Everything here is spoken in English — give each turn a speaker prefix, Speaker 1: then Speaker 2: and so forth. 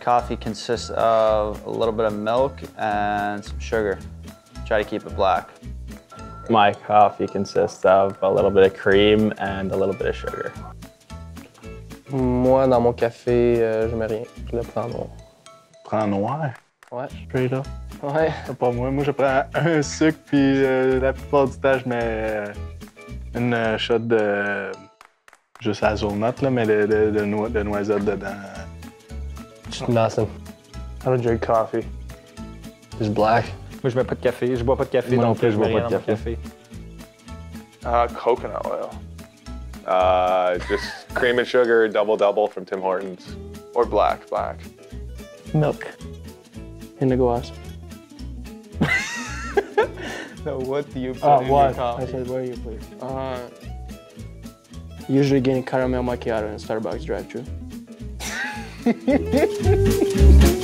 Speaker 1: coffee consists of a little bit of milk and some sugar. Try to keep it black.
Speaker 2: My coffee consists of a little bit of cream and a little bit of sugar.
Speaker 3: Moi, dans mon café, je mets rien. Je le prends noir.
Speaker 4: Prends noir?
Speaker 3: Ouais.
Speaker 4: Straight up?
Speaker 3: Ouais.
Speaker 4: C'est pas moi. Moi, je prends un sucre, puis la plupart du temps, je mets une shot de... juste hazelnut, là, mais de noisette dedans.
Speaker 3: Just nothing. I don't drink coffee. Just black.
Speaker 5: Moi, je mets pas de café. Je bois pas de café.
Speaker 4: Moi non
Speaker 5: donc
Speaker 4: plus, je bois
Speaker 5: mets
Speaker 4: pas de
Speaker 5: rien dans mon
Speaker 4: café.
Speaker 6: Coconut oil. Just cream and sugar, double from Tim Hortons. Or black.
Speaker 3: Milk. Indigo awesome.
Speaker 5: So what do you put in your
Speaker 3: What?
Speaker 5: coffee?
Speaker 3: I said, what do you put? Usually getting caramel macchiato in Starbucks drive-thru.